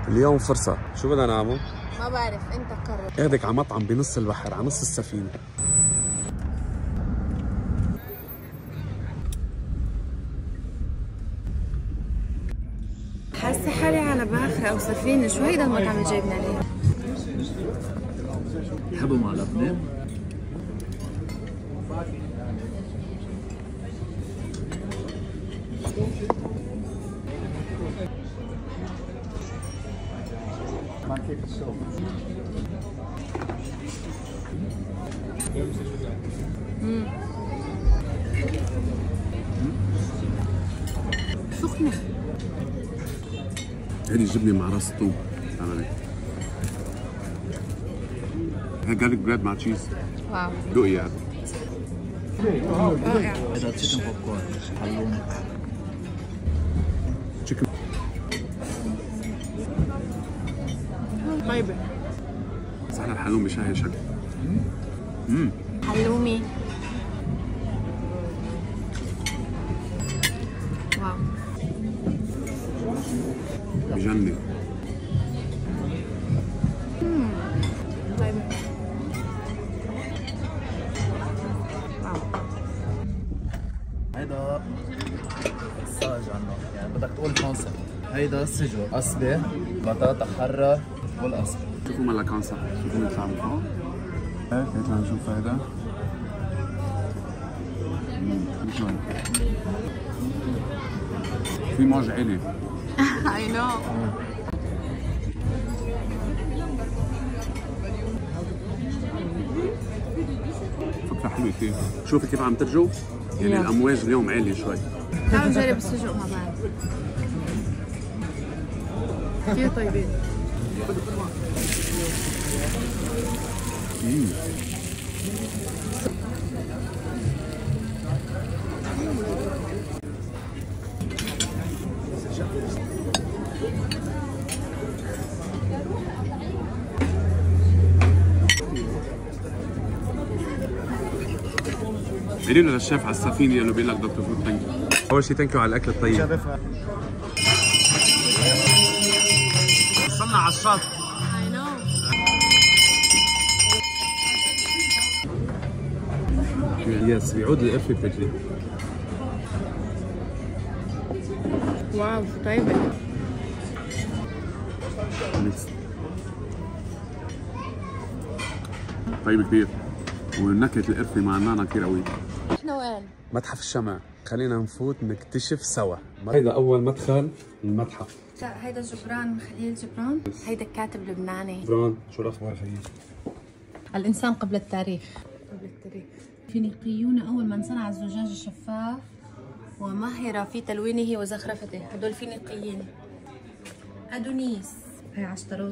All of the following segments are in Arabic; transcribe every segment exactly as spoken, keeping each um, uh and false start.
اليوم فرصة، شو بدنا نعمل؟ ما بعرف، انت قرر. اخدك على مطعم بنص البحر، على نص السفينة. حاسة حالي على باخرة أو سفينة، شو هيدا المطعم اللي جايبنا ليه؟ بحبوا مع لبنان؟ امم سخنة. هيدي جبنة مع راس الطوب. تعال هيك. هي جارليك بريد مع تشيز. واو. دوقي يعني. رائع. هذا تشيكن بوب كورن حلوم. تشيكن. طيبة. صحن الحلوم بشهي شكل. امم حلومي. واو. بجنن. امم طيبة. واو. هيدا الصاج عنه، يعني بدك تقول كونسبت. هيدا سجق، قصبة، بطاطا حرة والقصب. شوفوا مالا كان صح، شوفوا نطلع من فوق. هيك هيك نشوف هيدا. شلون؟ في موج عالي. I know. فكرة حلوة كثير. شوفي كيف عم ترجو؟ يعني يلا. الأمواج اليوم عالية شوي. تعالوا نجرب السجق مع بعض. كثير طيبين. امم قولي له للشيف على السفينة اللي بيقول لك دكتور فود ثانك يو. أول شيء ثانك يو على الأكل الطيب. وصلنا على الشط. I know. يس بيعود القرفة بتجري. واو شو طيبة. طيب كثير. ونكهة القرفة مع النانا كثير قوية. احنا وين؟ متحف الشمع، خلينا نفوت نكتشف سوا. هيدا أول مدخل المتحف. لا هيدا جبران، خليل جبران. هيدا الكاتب لبناني. جبران، شو الأخبار خليل؟ الإنسان قبل التاريخ. قبل التاريخ. فينيقيون أول من صنع الزجاج الشفاف وماهرة في تلوينه وزخرفته. هدول فينيقيين. أدونيس. هي عشتروت.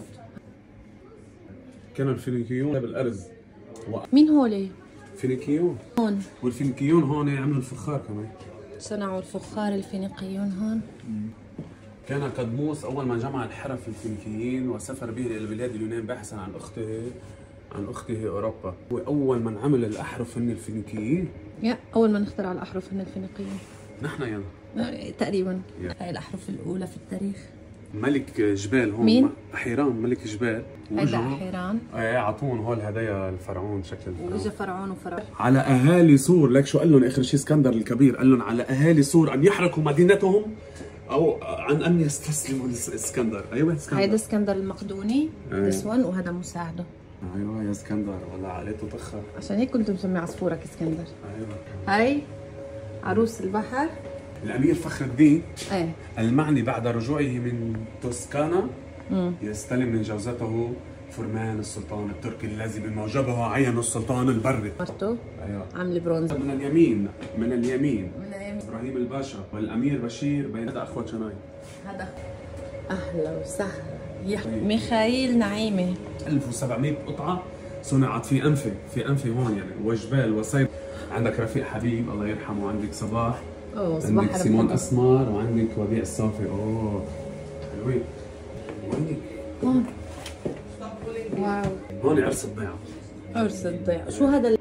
كانوا الفينيقيون بالأرز. و... مين هولي؟ فينيقيون. هون. والفينيقيون هون عملوا الفخار كمان. صنعوا الفخار الفينيقيون هون. كان قدموس أول من جمع الحرف الفينيقيين وسافر به إلى بلاد اليونان باحثا عن أخته عن أخته أوروبا. وأول من عمل الأحرف هن الفينيقيين. يا أول من اخترع الأحرف هن الفينيقيين. نحن يلا. تقريبا. Yeah. هاي الأحرف الأولى في التاريخ. ملك جبال هون. مين؟ أحيران ملك جبال. هيدا أحيران. ايه عطون هول هدايا الفرعون شكل الفرعون. واجا فرعون وفرعون. على اهالي سور، لك شو قال لهم اخر شيء اسكندر الكبير؟ قال لهم على اهالي سور ان يحرقوا مدينتهم او عن ان يستسلموا لاسكندر. ايوه اسكندر. هيدا اسكندر المقدوني. أيه. this one وهذا مساعده. ايوه يا اسكندر والله عائلته طخه. عشان هيك كنت مسمي عصفورك اسكندر. ايوه. هاي عروس البحر. الامير فخر الدين ايه المعني بعد رجوعه من توسكانا امم يستلم من جوزته فرمان السلطان التركي الذي بموجبه عين السلطان البري. مرته ايوه عامله برونز. من اليمين من اليمين من اليمين ابراهيم الباشا والامير بشير بين هذا اخوة شناي. هذا اهلا وسهلا يا ميخائيل نعيمه. ألف وسبعمئة قطعة صنعت في انفه في انفه هون يعني وجبال وصيد. عندك رفيق حبيب الله يرحمه، وعندك صباح، اوه صباح عندك سيمون اسمر، وعندك وديع الصافي. اوه حلوين. وعندك هون واو هون عرس الضيعة. عرس الضيعة. شو هذا؟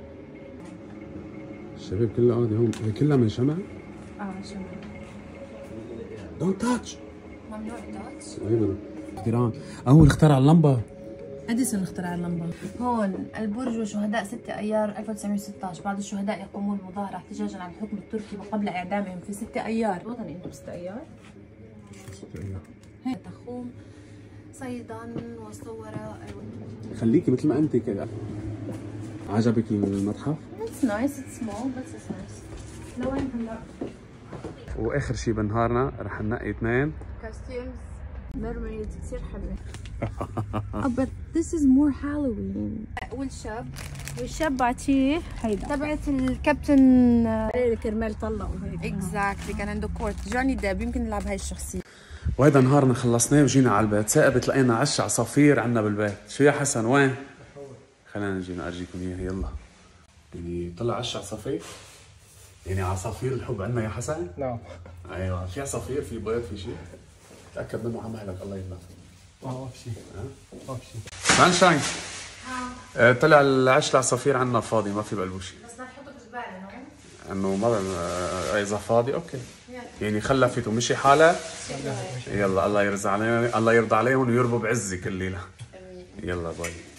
الشباب كلها قاعدة هون، هي كلها من شمع؟ اه شمع. دونت تاتش. ممنوع تاتش؟ ايوه اختراع اول اخترع اللمبه. اديسون اخترع اللمبه. هون البرج وشهداء ستة ايار ألف وتسعمية وستة عشر. بعض الشهداء يقومون بمظاهره احتجاجا عن الحكم التركي وقبل اعدامهم في ستة ايار. وطني انتم بستة ايار؟ ستة ايار. هي تخوم صيدا وصور. خليكي مثل ما انت كده. عجبك المتحف؟ It's nice, it's small but it's nice. لوين هلا؟ واخر شيء بنهارنا رح ننقي اثنين costumes mermaids كثير حلوة. Oh, but this is more Halloween. والشاب والشاب بعطيه هيدا تبعت الكابتن كرمال طلقوا هيك. Exactly كان عنده كورت. جوني ديب يمكن نلعب هاي الشخصية. وهيدا نهارنا خلصناه وجينا على البيت. ثاقبت لقينا عش عصافير عنا بالبيت. شو يا حسن وين؟ خلينا نجي نورجيكم اياها يلا. يعني طلع عش عصافير؟ يعني عصافير الحب عنا يا حسن؟ نعم. ايوه في عصافير في بيض في شيء؟ تأكد منه عم اهلك الله يبارك. اه ما في شيء. ما في شيء. سانشاين. اه طلع العش العصافير عنا فاضي ما في بقلبه شيء. بس نحطه بالزبالة نعم؟ انه ما اه اذا فاضي اوكي. يعني خلفت ومشي حالها؟ يلا الله يرضى عليهم الله يرضى عليهم ويربوا بعزك الليله. يلا باي.